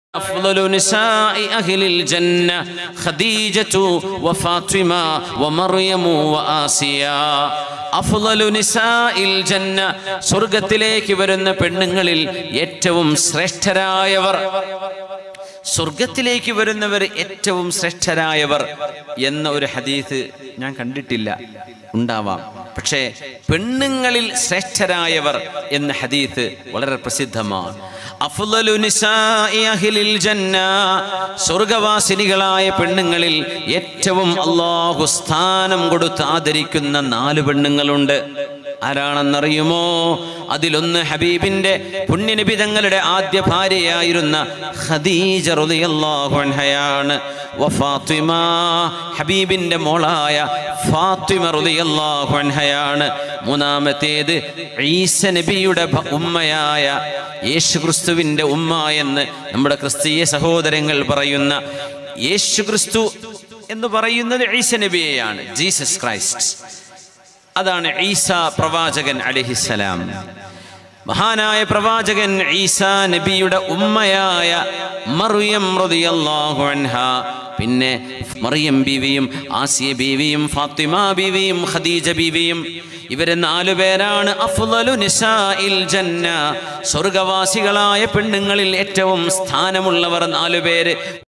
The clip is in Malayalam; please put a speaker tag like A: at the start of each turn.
A: أفضل نساء أهل الجنة خديجة وفاطمة ومريم وآسيا أفضل نساء الجنة സ്വർഗ്ഗത്തിലേക്ക് വരുന്ന പെണ്ണുങ്ങളിൽ ഏറ്റവും ശ്രേഷ്ഠരായവർ സ്വർഗ്ഗത്തിലേക്ക് വരുന്നവർ ഏറ്റവും ശ്രേഷ്ഠരായവർ എന്ന ഒരു ഹദീസ് ഞാൻ കണ്ടിട്ടില്ല, ഉണ്ടാവാം. പക്ഷേ പെണ്ണുങ്ങളിൽ ശ്രേഷ്ഠരായവർ എന്ന ഹദീസ് വളരെ പ്രസിദ്ധമാണ്. അഫ്ളലു നിസാഇ അഹ്ലിൽ ജന്ന, സ്വർഗ്ഗവാസിനികളായ പെണ്ണുങ്ങളിൽ ഏറ്റവും അല്ലാഹു സ്ഥാനം കൊടുത്ത് ആദരിക്കുന്ന 4 പെണ്ണുങ്ങളുണ്ട്. ആരാണെന്നറിയുമോ? അതിലൊന്ന് ഹബീബിന്റെ പുണ്യനബി തങ്ങളുടെ ആദ്യ ഭാര്യയായിരുന്ന ഖദീജ റളിയല്ലാഹു അൻഹയാണ്. വഫാത്തിമ, ഹബീബിന്റെ മോളായ ഫാത്തിമ റളിയല്ലാഹു അൻഹയാണ്. മൂന്നാമത്തേത് ഈസ നബിയുടെ ഉമ്മയായ യേശുക്രിസ്തുവിന്റെ ഉമ്മ എന്ന് നമ്മുടെ ക്രിസ്തീയ സഹോദരങ്ങൾ പറയുന്ന യേശുക്രിസ്തു എന്ന് പറയുന്നത് ഈസ നബിയെയാണ്, ജീസസ് ക്രൈസ്റ്റ്. അതാണ് ഈസ പ്രവാചകൻ അലൈഹിസ്സലാം. മഹാനായ പ്രവാചകൻ ഈസാ നബിയുടെ ഉമ്മയായ മറിയം റളിയല്ലാഹു അൻഹ, പിന്നെ മറിയം ബീവിയും ആസിയ ബീവിയും ഫാത്തിമ ബീവിയും ഖദീജ ബീവിയും, ഇവരെ 4 പേരാണ് അഫ്ളലു നിസാഇൽ ജന്ന, സ്വർഗ്ഗവാസികളായ പെണ്ണുങ്ങളിൽ ഏറ്റവും സ്ഥാനമുള്ളവർ 4 പേര്.